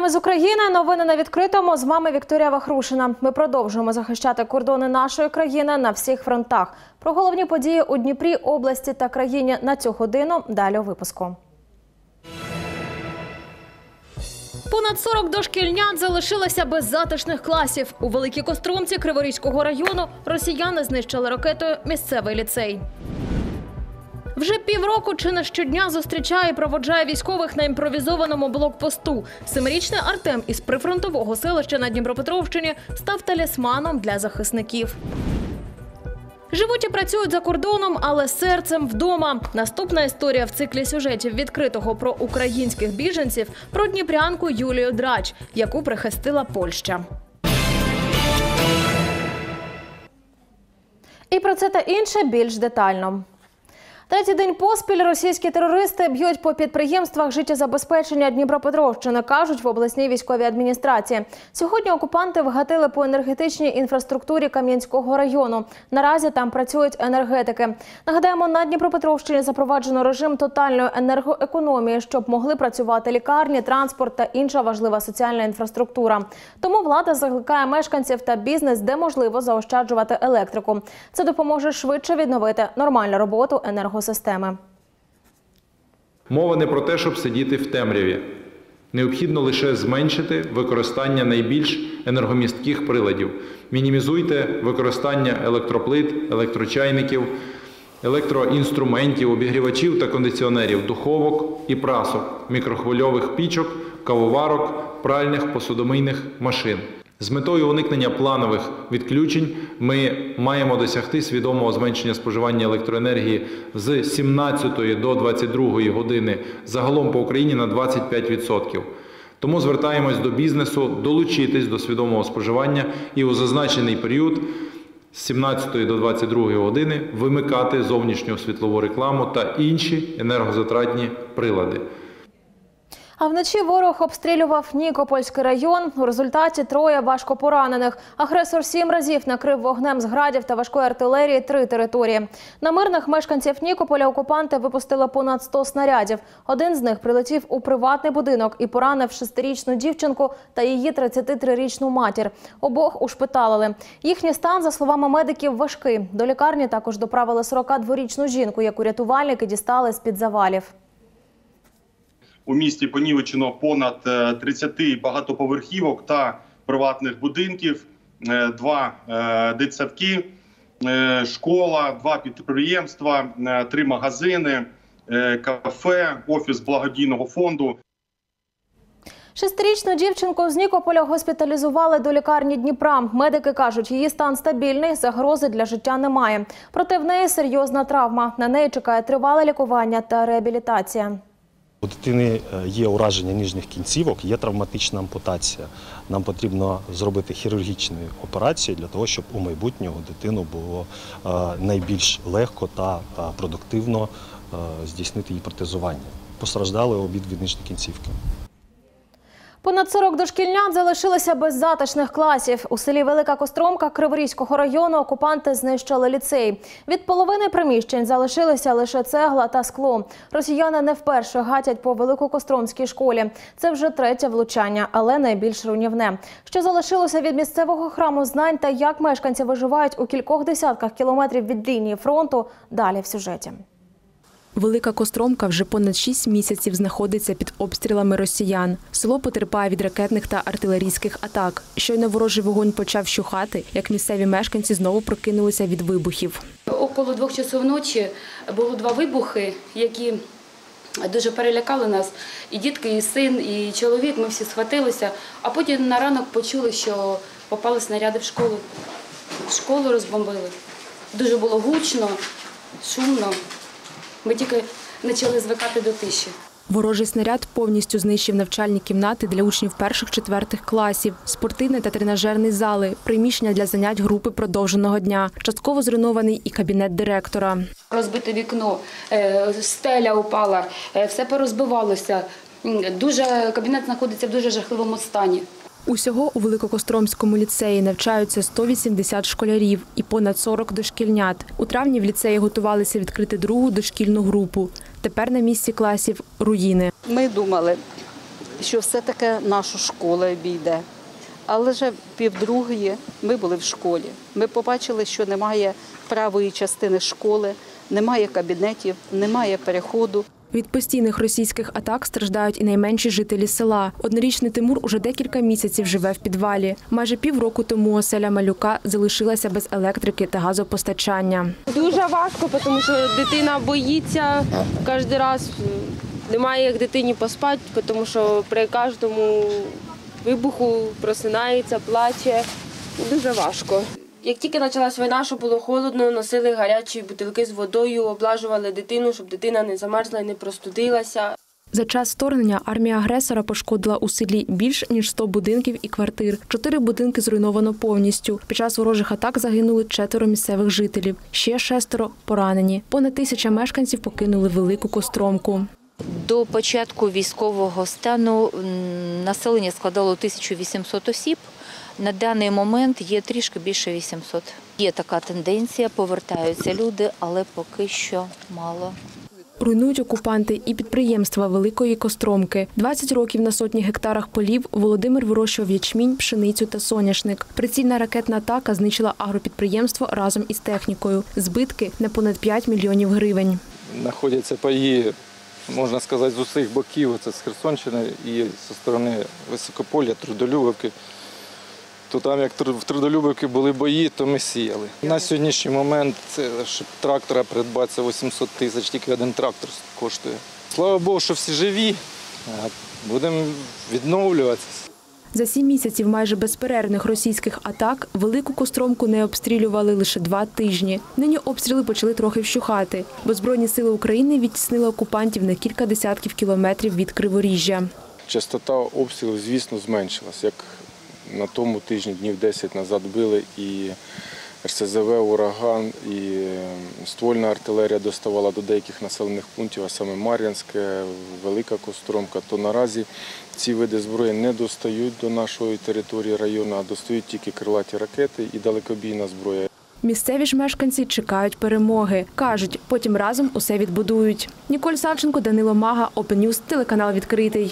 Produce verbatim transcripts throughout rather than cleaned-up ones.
Вітаємо з України. Новини на відкритому. З вами Вікторія Вахрушина. Ми продовжуємо захищати кордони нашої країни на всіх фронтах. Про головні події у Дніпрі, області та країні на цю годину далі у випуску. Понад сорок дошкільнят залишилися без затишних класів. У Великій Костромці Криворізького району росіяни знищили ракетою місцевий ліцей. Вже півроку чи не щодня зустрічає і проводжає військових на імпровізованому блокпосту. Семирічний Артем із прифронтового селища на Дніпропетровщині став талісманом для захисників. Живуть і працюють за кордоном, але серцем вдома. Наступна історія в циклі сюжетів відкритого про українських біженців про дніпрянку Юлію Драч, яку прихистила Польща. І про це та інше більш детально. Третій день поспіль російські терористи б'ють по підприємствах життєзабезпечення Дніпропетровщини, кажуть в обласній військовій адміністрації. Сьогодні окупанти вгатили по енергетичній інфраструктурі Кам'янського району. Наразі там працюють енергетики. Нагадаємо, на Дніпропетровщині запроваджено режим тотальної енергоекономії, щоб могли працювати лікарні, транспорт та інша важлива соціальна інфраструктура. Тому влада закликає мешканців та бізнес, де можливо, заощаджувати електрику. Це допоможе швидше відновити нормальну роботу енергосистеми. Системи. Мова не про те, щоб сидіти в темряві. Необхідно лише зменшити використання найбільш енергомістких приладів. Мінімізуйте використання електроплит, електрочайників, електроінструментів, обігрівачів та кондиціонерів, духовок і прасок, мікрохвильових пічок, кавоварок, пральних, посудомийних машин. З метою уникнення планових відключень ми маємо досягти свідомого зменшення споживання електроенергії з сімнадцятої до двадцять другої години загалом по Україні на двадцять п'ять відсотків. Тому звертаємось до бізнесу долучитись до свідомого споживання і у зазначений період з сімнадцятої до двадцять другої години вимикати зовнішню світлову рекламу та інші енергозатратні прилади. А вночі ворог обстрілював Нікопольський район. У результаті троє важко поранених. Агресор сім разів накрив вогнем з градів та важкої артилерії три території. На мирних мешканців Нікополя окупанти випустили понад сто снарядів. Один з них прилетів у приватний будинок і поранив шестирічну дівчинку та її тридцятитрирічну матір. Обох ушпиталили. Їхній стан, за словами медиків, важкий. До лікарні також доправили сорокадворічну жінку, яку рятувальники дістали з-під завалів. У місті понівечено понад тридцять багатоповерхівок та приватних будинків, два дитсадки, школа, два підприємства, три магазини, кафе, офіс благодійного фонду. Шестирічну дівчинку з Нікополя госпіталізували до лікарні Дніпра. Медики кажуть, її стан стабільний, загрози для життя немає. Проте в неї серйозна травма. На неї чекає тривале лікування та реабілітація. У дитини є ураження ніжніх кінцівок, є травматична ампутація. Нам потрібно зробити хірургічну операцію для того, щоб у майбутнього дитину було найбільш легко та продуктивно здійснити її протезування. Постраждали обидві нижні кінцівки. Понад сорок дошкільнят залишилися без затишних класів. У селі Велика Костромка Криворізького району окупанти знищили ліцей. Від половини приміщень залишилися лише цегла та скло. Росіяни не вперше гатять по Великокостромській школі. Це вже третє влучання, але найбільш руйнівне. Що залишилося від місцевого храму знань та як мешканці виживають у кількох десятках кілометрів від лінії фронту – далі в сюжеті. Велика Костромка вже понад шість місяців знаходиться під обстрілами росіян. Село потерпає від ракетних та артилерійських атак. Щойно ворожий вогонь почав вщухати, як місцеві мешканці знову прокинулися від вибухів. Около двох часов ночі було два вибухи, які дуже перелякали нас. І дітки, і син, і чоловік, ми всі схватилися. А потім на ранок почули, що попали снаряди в школу. Школу розбомбили. Дуже було гучно, шумно. Ми тільки почали звикати до тиші. Ворожий снаряд повністю знищив навчальні кімнати для учнів перших-четвертих класів, спортивний та тренажерний зали, приміщення для занять групи продовженого дня. Частково зруйнований і кабінет директора. Розбите вікно, стеля упала, все порозбивалося. Дуже, кабінет знаходиться в дуже жахливому стані. Усього у Великокостромському ліцеї навчаються сто вісімдесят школярів і понад сорок дошкільнят. У травні в ліцеї готувалися відкрити другу дошкільну групу. Тепер на місці класів – руїни. Ми думали, що все-таки нашу школу обійде. Але вже півдругої ми були в школі. Ми побачили, що немає правої частини школи, немає кабінетів, немає переходу. Від постійних російських атак страждають і найменші жителі села. Однорічний Тимур уже декілька місяців живе в підвалі. Майже півроку тому оселя малюка залишилася без електрики та газопостачання. Дуже важко, тому що дитина боїться кожен раз. Немає як дитині поспати, тому що при кожному вибуху просинається, плаче. Дуже важко. Як тільки почалась війна, що було холодно, носили гарячі бутилки з водою, облажували дитину, щоб дитина не замерзла і не простудилася. За час вторгнення армія агресора пошкодила у селі більш ніж сто будинків і квартир. Чотири будинки зруйновано повністю. Під час ворожих атак загинули четверо місцевих жителів. Ще шестеро поранені. Понад тисяча мешканців покинули Велику Костромку. До початку військового стану населення складало тисячу вісімсот осіб. На даний момент є трішки більше вісімсот. Є така тенденція, повертаються люди, але поки що мало. Руйнують окупанти і підприємства Великої Костромки. двадцять років на сотні гектарах полів Володимир вирощував ячмінь, пшеницю та соняшник. Прицільна ракетна атака знищила агропідприємство разом із технікою. Збитки на понад п'ять мільйонів гривень. Знаходяться паї, можна сказати, з усіх боків. Це з Херсонщини і зі сторони Високополя, Трудолюбівки. То там, як в Трудолюбівці були бої, то ми сіяли. На сьогоднішній момент, щоб трактора придбати, це вісімсот тисяч, тільки один трактор коштує. Слава Богу, що всі живі, будемо відновлюватися. За сім місяців майже безперервних російських атак Велику Костромку не обстрілювали лише два тижні. Нині обстріли почали трохи вщухати, бо Збройні сили України відтіснили окупантів на кілька десятків кілометрів від Криворіжжя. Частота обстрілів, звісно, зменшилась. Як на тому тижні, днів десять назад били, і ер ес зе ве, ураган, і ствольна артилерія доставала до деяких населених пунктів, а саме Мар'янське, Велика Костромка, то наразі ці види зброї не достають до нашої території району, а достають тільки крилаті ракети і далекобійна зброя. Місцеві ж мешканці чекають перемоги. Кажуть, потім разом усе відбудують. Ніколь Савченко, Данило Мага, Open News, телеканал «Відкритий».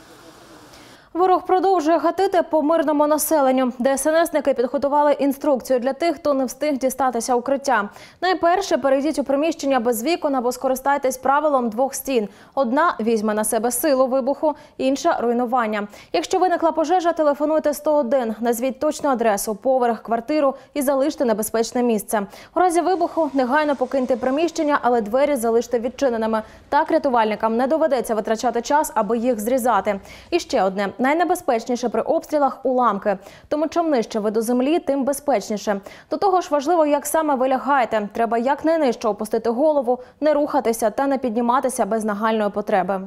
Ворог продовжує гатити по мирному населенню. де ес ен есники підготували інструкцію для тих, хто не встиг дістатися укриття. Найперше, перейдіть у приміщення без вікон або скористайтесь правилом двох стін. Одна візьме на себе силу вибуху, інша – руйнування. Якщо виникла пожежа, телефонуйте сто один, назвіть точну адресу, поверх, квартиру і залиште небезпечне місце. У разі вибуху негайно покиньте приміщення, але двері залиште відчиненими. Так рятувальникам не доведеться витрачати час, аби їх зрізати. І ще одне. Найнебезпечніше при обстрілах – уламки. Тому чим нижче ви до землі, тим безпечніше. До того ж важливо, як саме ви лягаєте. Треба якнайнижче опустити голову, не рухатися та не підніматися без нагальної потреби.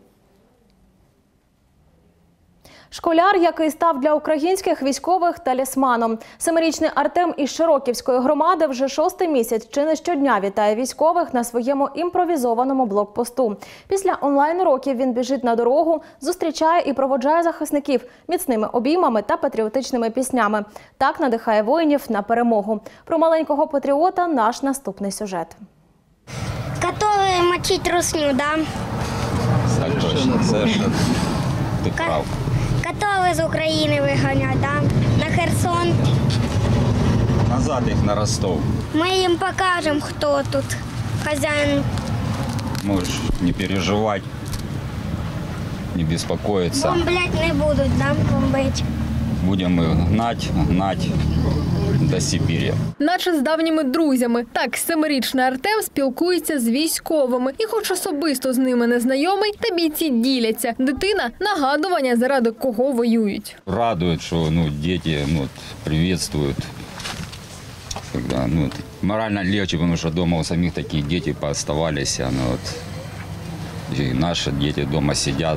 Школяр, який став для українських військових талісманом. Семирічний Артем із Широківської громади вже шостий місяць чи не щодня вітає військових на своєму імпровізованому блокпосту. Після онлайн-уроків він біжить на дорогу, зустрічає і проводжає захисників міцними обіймами та патріотичними піснями. Так надихає воїнів на перемогу. Про маленького патріота наш наступний сюжет. Готові мочити русню, да? Так точно, совершенно. Ти прав. Готові з України виганяти, да? На Херсон. Назад їх на Ростов. Ми їм покажемо, хто тут хазяїн. Можеш не переживати, не беспокоїтися. Бомблять не будуть, да, бомбити. Будемо гнати, гнати до Сибірі. Наче з давніми друзями. Так, семирічний Артем спілкується з військовими. І хоч особисто з ними не знайомий, та бійці діляться. Дитина – нагадування, заради кого воюють. Радують, що ну, діти ну, привітствують. Когда, ну, морально легче, тому що вдома у самих такі діти пооставалися. Ну, от, і наші діти вдома сидять.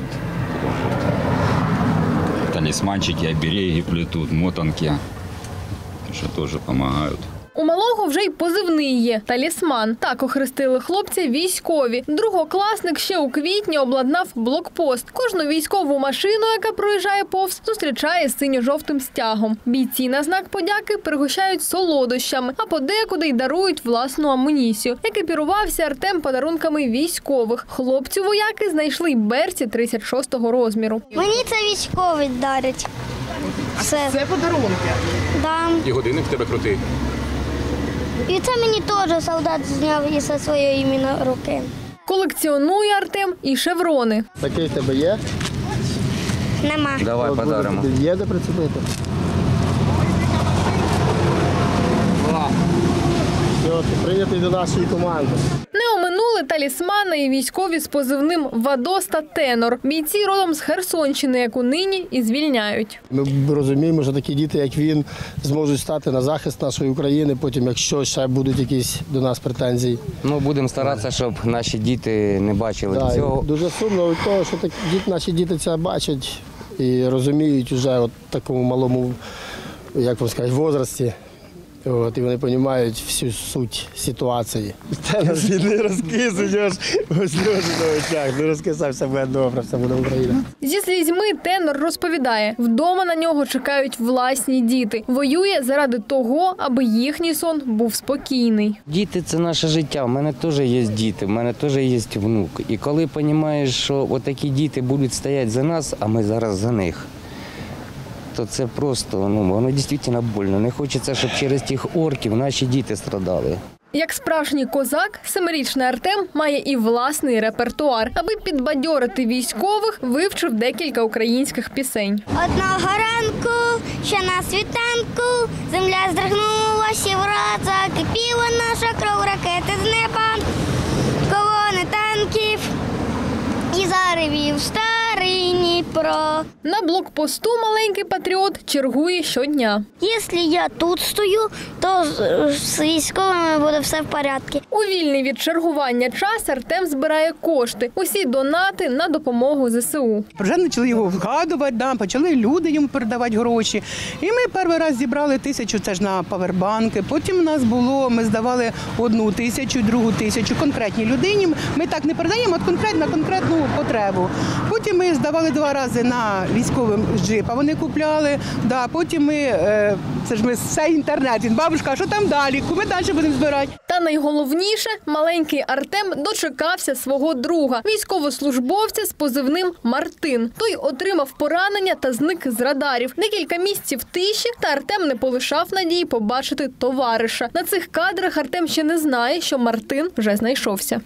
Талисманчики, обереги плетут, мотанки, что тоже помогают. У малого вже й позивний є – «Талісман». Так охрестили хлопця військові. Другокласник ще у квітні обладнав блокпост. Кожну військову машину, яка проїжджає повз, зустрічає синьо-жовтим стягом. Бійці на знак подяки пригощають солодощами, а подекуди й дарують власну амуніцію. Екіпірувався Артем подарунками військових. Хлопцю вояки знайшли й берці тридцять шостого розміру. Мені це військові дарять. Все. Це подарунки? Да. І годинник в тебе крутий. І це мені теж солдат зняв із своєї іменно руки. Колекціонує Артем і шеврони. Такий в тебе є? Нема. Давай подаримо. Є де прицепити? Все, ти прийнятий до нашої команди. Не оминули талісмани і військові з позивним «Вадос» та «Тенор». Бійці родом з Херсонщини, яку нині і звільняють. Ми розуміємо, що такі діти, як він, зможуть стати на захист нашої України, потім, якщо ще будуть якісь до нас претензії. Ну, будемо старатися, щоб наші діти не бачили Да, цього. Дуже сумно від того, що так, діти, наші діти це бачать і розуміють вже в такому малому, як вам сказати, возрасті. От, і вони розуміють всю суть ситуації. Та нас не розкисуєш, ось сльози на очах, не розкисав, все буде добре, все буде Україна. Зі слізьми Тенор розповідає, вдома на нього чекають власні діти. Воює заради того, аби їхній сон був спокійний. Діти – це наше життя. У мене теж є діти, у мене теж є внук. І коли розумієш, що отакі діти будуть стояти за нас, а ми зараз за них, то це просто, ну, воно дійсно больно. Не хочеться, щоб через тих орків наші діти страдали. Як справжній козак, семирічний Артем має і власний репертуар. Аби підбадьорити військових, вивчив декілька українських пісень. Одного ранку, ще на світанку, земля здригнулася і враз закипіла наша кров, ракети з неба, колони танків і заревів старий Дніпро. На блокпосту маленький патріот чергує щодня. Якщо я тут стою, то з військовими буде все в порядку. У вільний від чергування час Артем збирає кошти. Усі донати на допомогу зе се у. Вже почали його вгадувати, да, почали люди йому передавати гроші. І ми перший раз зібрали тисячу, це ж на павербанки. Потім у нас було, ми здавали одну тисячу, другу тисячу конкретній людині. Ми так не передаємо, а конкретно на конкретну потребу. Потім ми здавали два рази на військовим джип, а вони купляли. Да, потім ми, це ж ми все інтернет, він бабушка, що там далі, ми далі будемо збирати. Та найголовніше, маленький Артем дочекався свого друга, військовослужбовця з позивним Мартин. Той отримав поранення та зник з радарів. Декілька місяців тиші, та Артем не полишав надії побачити товариша. На цих кадрах Артем ще не знає, що Мартин вже знайшовся.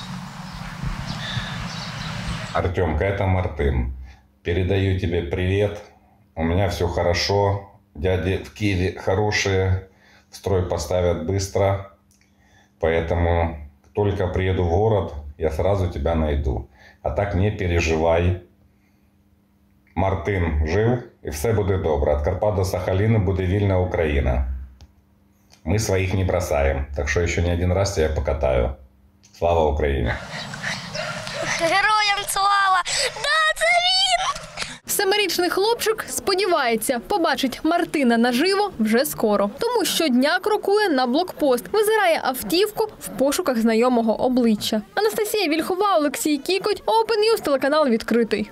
Артемка, это Мартын. Передаю тебе привет. У меня все хорошо. Дяди в Киеве хорошие. Строй поставят быстро. Поэтому только приеду в город, я сразу тебя найду. А так не переживай. Мартин жив і все буде добре. От Карпат до Сахаліна буде вільна Україна. Ми своїх не бросаємо. Так що ще не один раз тебе покатаю. Слава Україні! Героям слава! Да, це він! Семирічний хлопчик сподівається, побачить Мартина наживо вже скоро. Тому щодня крокує на блокпост, визирає автівку в пошуках знайомого обличчя. Анастасія Вільхова, Олексій Кікоть, Open News, телеканал «Відкритий».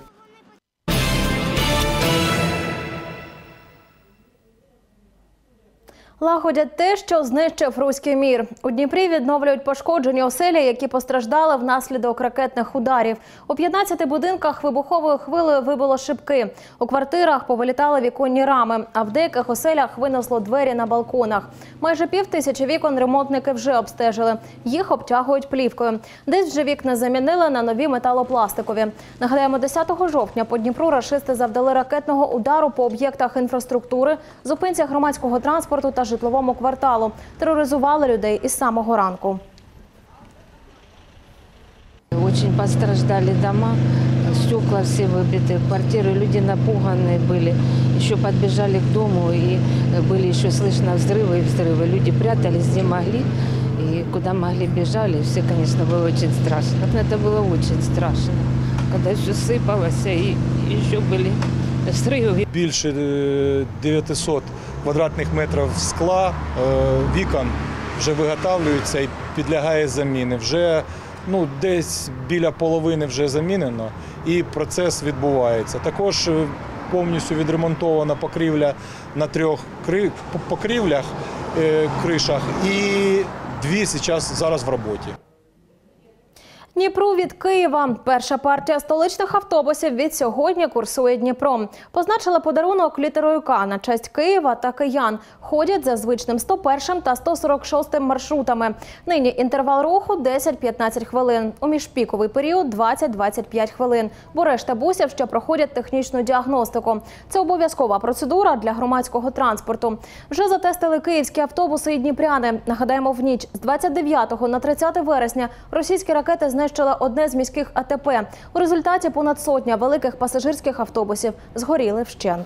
Лагодять те, що знищив руський мір. У Дніпрі відновлюють пошкоджені оселі, які постраждали внаслідок ракетних ударів. У п'ятнадцяти будинках вибуховою хвилею вибило шибки. У квартирах повилітали віконні рами, а в деяких оселях винесло двері на балконах. Майже пів тисячі вікон ремонтники вже обстежили. Їх обтягують плівкою. Десь вже вікна замінили на нові металопластикові. Нагадаємо, десятого жовтня по Дніпру рашисти завдали ракетного удару по об'єктах інфраструктури, зупинцях громадського транспорту та житловому кварталу. Тероризували людей із самого ранку. Очень пострадали дома, стекла все выбиты, квартиры, люди напуганные были. Еще подбежали к дому, и были еще слышно взрывы и взрывы. Люди прятались где могли, и куда могли бежали. Все, конечно, было очень страшно. Это было очень страшно, когда все сыпалось, и еще были зривів. Більше дев'ятисот квадратних метрів скла, вікон вже виготовлюється і підлягає заміни. Вже ну, десь біля половини вже замінено і процес відбувається. Також повністю відремонтована покрівля на трьох покрівлях, кришах і дві зараз в роботі. Дніпру від Києва. Перша партія столичних автобусів від сьогодні курсує Дніпром. Позначили подарунок літерою К на честь Києва та киян. Ходять за звичним сто першим та сто сорок шостим маршрутами. Нині інтервал руху десять-п'ятнадцять хвилин. У міжпіковий період двадцять-двадцять п'ять хвилин. Бо решта бусів ще проходять технічну діагностику. Це обов'язкова процедура для громадського транспорту. Вже затестили київські автобуси і дніпряни. Нагадаємо, в ніч з двадцять дев'ятого на тридцяте вересня російські ракети знищили одне з міських А Те Пе. У результаті понад сотня великих пасажирських автобусів згоріли вщент.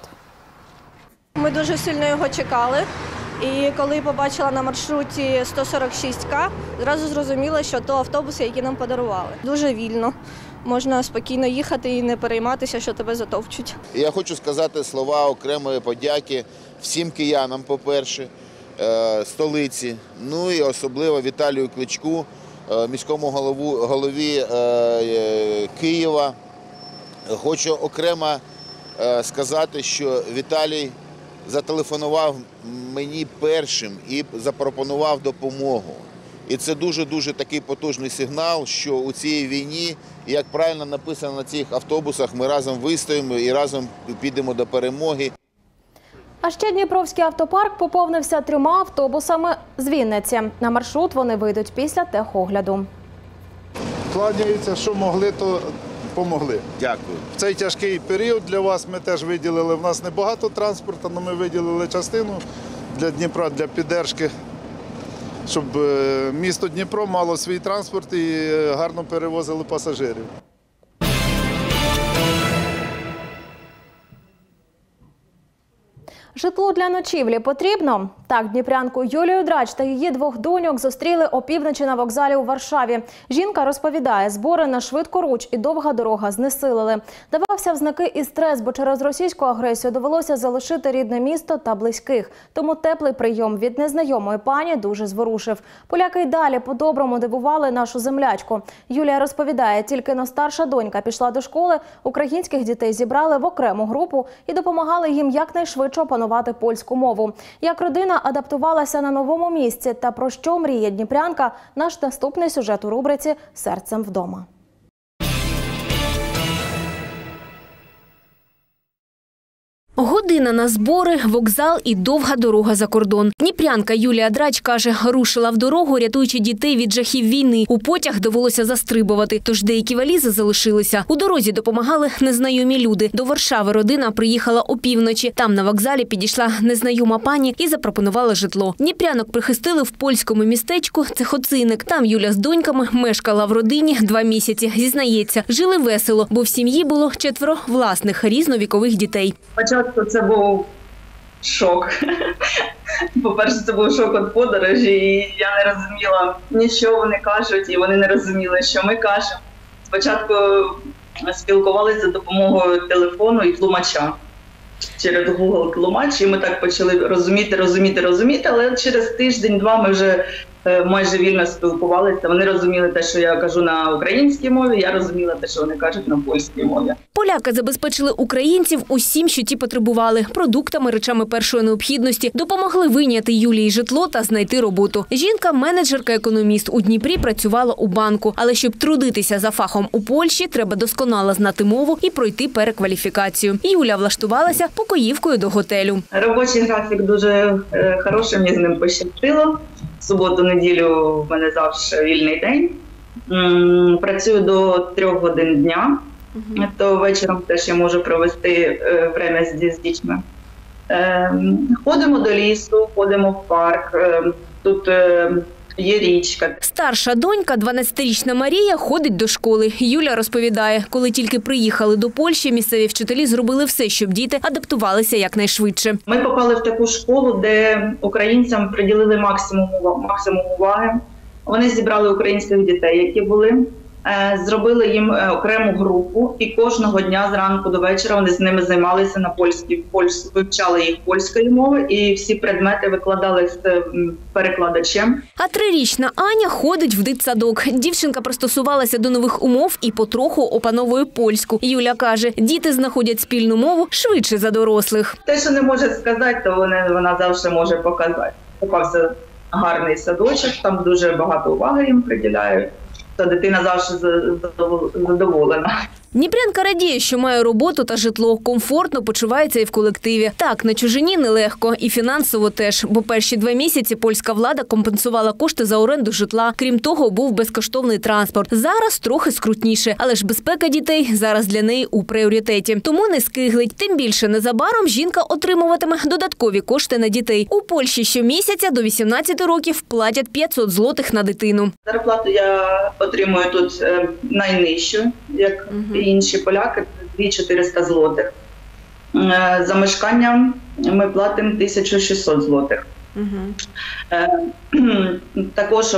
Ми дуже сильно його чекали. І коли побачила на маршруті сто сорок шість К, зразу зрозуміла, що то автобуси, які нам подарували. Дуже вільно. Можна спокійно їхати і не перейматися, що тебе затовчуть. Я хочу сказати слова окремої подяки всім киянам, по-перше, столиці, ну і особливо Віталію Кличку, міському голову, голові Києва. Хочу окремо сказати, що Віталій зателефонував мені першим і запропонував допомогу. І це дуже-дуже такий потужний сигнал, що у цій війні, як правильно написано на цих автобусах, ми разом вистоїмо і разом підемо до перемоги. А ще Дніпровський автопарк поповнився трьома автобусами з Вінниці. На маршрут вони вийдуть після техогляду. Кланяються, що могли, то помогли. Дякую. В цей тяжкий період для вас ми теж виділили, в нас небагато транспорту, але ми виділили частину для Дніпра, для підтримки, щоб місто Дніпро мало свій транспорт і гарно перевозили пасажирів. Житло для ночівлі потрібно? Так, дніпрянку Юлію Драч та її двох доньок зустріли опівночі на вокзалі у Варшаві. Жінка розповідає, збори на швидкоруч і довга дорога знесилили. Давався в знаки і стрес, бо через російську агресію довелося залишити рідне місто та близьких. Тому теплий прийом від незнайомої пані дуже зворушив. Поляки й далі по-доброму дивували нашу землячку. Юлія розповідає, тільки но старша донька пішла до школи, українських дітей зібрали в окрему групу і допомагали їм якнайшвидше опанувати польську мову. Як родина адаптувалася на новому місці та про що мріє дніпрянка – наш наступний сюжет у рубриці «Серцем вдома». Година на збори, вокзал і довга дорога за кордон. Дніпрянка Юлія Драч каже, рушила в дорогу, рятуючи дітей від жахів війни. У потяг довелося застрибувати, тож деякі валізи залишилися. У дорозі допомагали незнайомі люди. До Варшави родина приїхала опівночі. Там на вокзалі підійшла незнайома пані і запропонувала житло. Дніпрянок прихистили в польському містечку Цехоциник. Там Юля з доньками мешкала в родині два місяці. Зізнається, жили весело, бо в сім'ї було четверо власних різновікових дітей. Це був шок. По-перше, це був шок від подорожі, і я не розуміла, ні що вони кажуть, і вони не розуміли, що ми кажемо. Спочатку спілкувалися за допомогою телефону і тлумача. Через Google тлумач, і ми так почали розуміти, розуміти, розуміти, але через тиждень-два ми вже майже вільно спілкувалися. Вони розуміли те, що я кажу на українській мові, я розуміла те, що вони кажуть на польській мові. Поляки забезпечили українців усім, що ті потребували – продуктами, речами першої необхідності, допомогли вийняти Юлії житло та знайти роботу. Жінка – менеджерка-економіст. У Дніпрі працювала у банку. Але щоб трудитися за фахом у Польщі, треба досконало знати мову і пройти перекваліфікацію. Юля влаштувалася покоївкою до готелю. Робочий графік дуже хороший, мені з ним пощастило. В суботу-неділю в мене завжди вільний день. Працюю до трьох годин дня, uh-huh. то вечором теж я можу провести время з дітьми. Ходимо до лісу, ходимо в парк, тут є річка. Старша донька, дванадцятирічна Марія, ходить до школи. Юля розповідає, коли тільки приїхали до Польщі, місцеві вчителі зробили все, щоб діти адаптувалися якнайшвидше. Ми попали в таку школу, де українцям приділили максимум, максимум уваги. Вони зібрали українських дітей, які були. зробили їм окрему групу, і кожного дня зранку до вечора вони з ними займалися на польській, польсь, вивчали їх польської мови, і всі предмети викладали з перекладачем. А трирічна Аня ходить в дитсадок. Дівчинка пристосувалася до нових умов і потроху опановує польську. Юля каже, діти знаходять спільну мову швидше за дорослих. Те, що не може сказати, то вона, вона завжди може показати. Попався гарний садочок, там дуже багато уваги їм приділяють. То дитина завжди задоволена. Дніпрянка радіє, що має роботу та житло. Комфортно почувається і в колективі. Так, на чужині нелегко. І фінансово теж. Бо перші два місяці польська влада компенсувала кошти за оренду житла. Крім того, був безкоштовний транспорт. Зараз трохи скрутніше. Але ж безпека дітей зараз для неї у пріоритеті. Тому не скиглить. Тим більше незабаром жінка отримуватиме додаткові кошти на дітей. У Польщі щомісяця до вісімнадцяти років платять п'ятсот злотих на дитину. Зарплату я отримую тут найнижчу, як і інші поляки, дві тисячі чотириста злотих. За мешканням ми платимо тисячу шістсот злотих. Угу. Також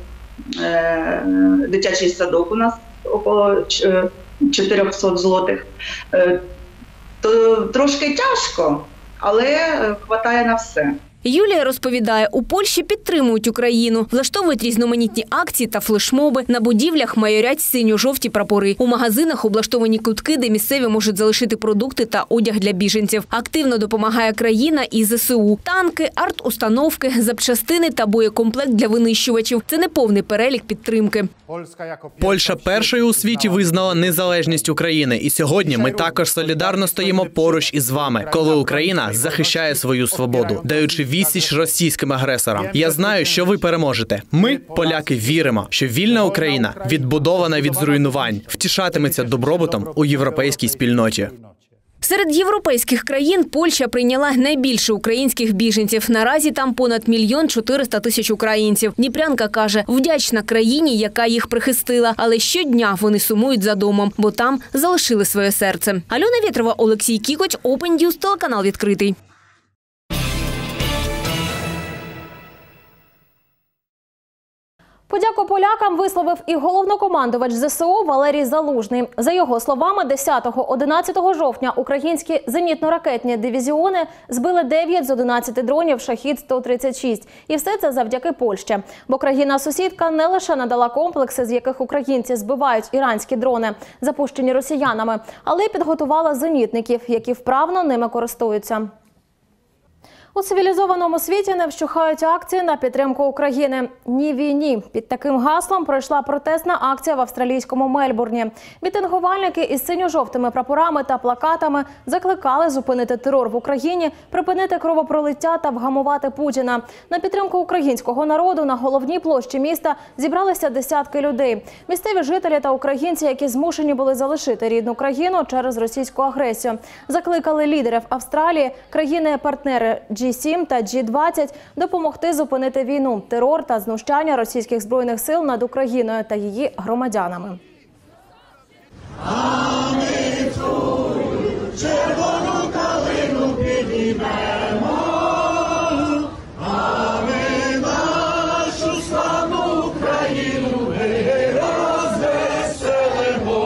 дитячий садок у нас около чотириста злотих. То трошки тяжко, але вистачає на все. Юлія розповідає, у Польщі підтримують Україну, влаштовують різноманітні акції та флешмоби, на будівлях майорять синьо-жовті прапори. У магазинах облаштовані кутки, де місцеві можуть залишити продукти та одяг для біженців. Активно допомагає країна і зе се у. Танки, арт-установки, запчастини та боєкомплект для винищувачів – це не повний перелік підтримки. Польща першою у світі визнала незалежність України. І сьогодні ми також солідарно стоїмо поруч із вами, коли Україна захищає свою свободу, даючи відсіч російським агресорам. Я знаю, що ви переможете. Ми, поляки, віримо, що вільна Україна, відбудована від зруйнувань, втішатиметься добробутом у європейській спільноті. Серед європейських країн Польща прийняла найбільше українських біженців. Наразі там понад мільйон чотириста тисяч українців. Дніпрянка каже, вдячна країні, яка їх прихистила. Але щодня вони сумують за домом, бо там залишили своє серце. Альона Вєтрова, Олексій Кікоть, Open News, телеканал «Відкритий». Подяку полякам висловив і головнокомандувач зе се о Валерій Залужний. За його словами, десятого-одинадцятого жовтня українські зенітно-ракетні дивізіони збили дев'ять з одинадцяти дронів «Шахід сто тридцять шість». І все це завдяки Польщі. Бо країна-сусідка не лише надала комплекси, з яких українці збивають іранські дрони, запущені росіянами, але й підготувала зенітників, які вправно ними користуються. У цивілізованому світі не вщухають акції на підтримку України. Ні війні. Під таким гаслом пройшла протестна акція в австралійському Мельбурні. Мітингувальники із синьо-жовтими прапорами та плакатами закликали зупинити терор в Україні, припинити кровопролиття та вгамувати Путіна. На підтримку українського народу на головній площі міста зібралися десятки людей. Місцеві жителі та українці, які змушені були залишити рідну країну через російську агресію. Закликали лідерів Австралії, країни-партнери джі сім та джі двадцять допомогти зупинити війну, терор та знущання російських збройних сил над Україною та її громадянами. А ми цю червону калину підіймемо, а ми нашу славну Україну розвеселимо.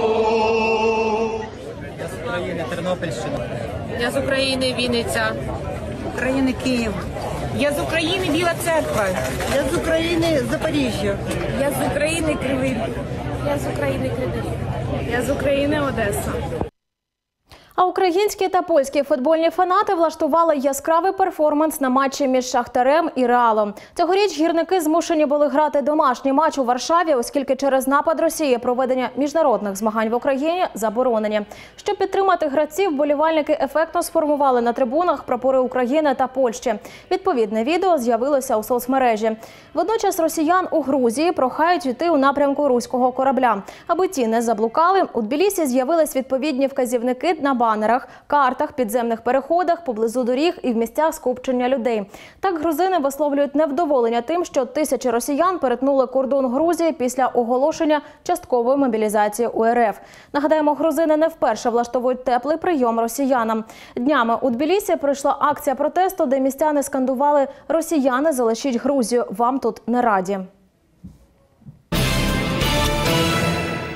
Я з України, Тернопільщина. Я з України, Вінниця. України, Київ. Я з України, Біла Церква. Я з України, Запоріжжя. Я з України, Кривий Ріг. Я з України, Кривий Ріг. Я з України, Одеса. А українські та польські футбольні фанати влаштували яскравий перформанс на матчі між Шахтарем і Реалом. Цьогоріч гірники змушені були грати домашній матч у Варшаві, оскільки через напад Росії проведення міжнародних змагань в Україні заборонені. Щоб підтримати гравців, вболівальники ефектно сформували на трибунах прапори України та Польщі. Відповідне відео з'явилося у соцмережі. Водночас росіян у Грузії прохають йти у напрямку руського корабля. Аби ті не заблукали, у Тбілісі з'явились відповідні вказівники на банерах, картах, підземних переходах, поблизу доріг і в місцях скупчення людей. Так грузини висловлюють невдоволення тим, що тисячі росіян перетнули кордон Грузії після оголошення часткової мобілізації у ер еф. Нагадаємо, грузини не вперше влаштовують теплий прийом росіянам. Днями у Тбілісі пройшла акція протесту, де містяни скандували «Росіяни, залишіть Грузію, вам тут не раді».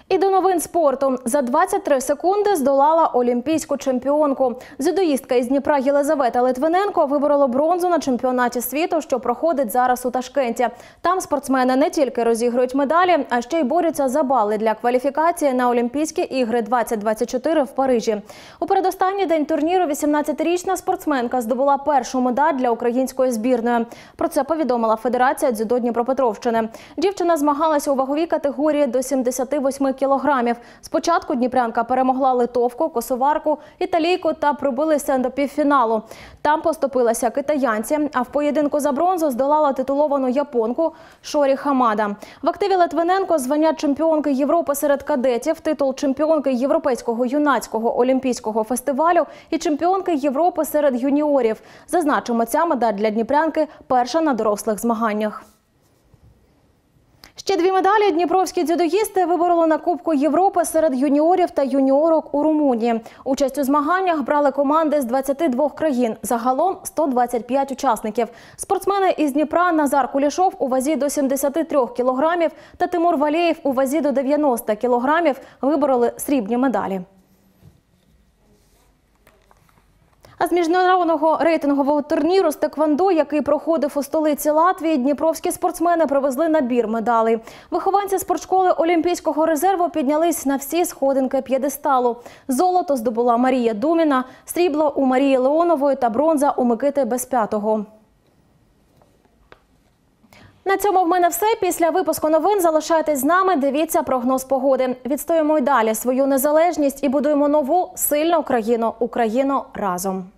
І до новин спорту. За двадцять три секунди здолала олімпійську чемпіонку. Дзюдоїстка із Дніпра Єлизавета Литвиненко виборола бронзу на чемпіонаті світу, що проходить зараз у Ташкенті. Там спортсмени не тільки розігрують медалі, а ще й борються за бали для кваліфікації на Олімпійські ігри двадцять двадцять чотири в Парижі. У передостанній день турніру вісімнадцятирічна спортсменка здобула першу медаль для української збірної. Про це повідомила Федерація дзюдо Дніпропетровщини. Дівчина змагалася у ваговій категорії до сімдесяти восьми кілограмів. Спочатку дніпрянка перемогла литовку, косоварку, італійку та пробилася до півфіналу. Там поступилася китаянці, а в поєдинку за бронзу здолала титуловану японку Шорі Хамада. В активі Литвиненко звання чемпіонки Європи серед кадетів, титул чемпіонки Європейського юнацького олімпійського фестивалю і чемпіонки Європи серед юніорів. Зазначимо, ця медаль для дніпрянки перша на дорослих змаганнях. Ще дві медалі дніпровські дзюдоїсти вибороли на Кубку Європи серед юніорів та юніорок у Румунії. Участь у змаганнях брали команди з двадцяти двох країн. Загалом сто двадцять п'ять учасників. Спортсмени із Дніпра Назар Кулішов у вазі до сімдесяти трьох кілограмів та Тимур Валєєв у вазі до дев'яноста кілограмів вибороли срібні медалі. А з міжнародного рейтингового турніру з теквондо, який проходив у столиці Латвії, дніпровські спортсмени привезли набір медалей. Вихованці спортшколи Олімпійського резерву піднялись на всі сходинки п'єдесталу. Золото здобула Марія Думіна, срібло у Марії Леонової та бронза у Микити Безп'ятого. На цьому в мене все. Після випуску новин залишайтесь з нами, дивіться прогноз погоди. Відстоїмо й далі свою незалежність і будуємо нову, сильну Україну. Україну разом.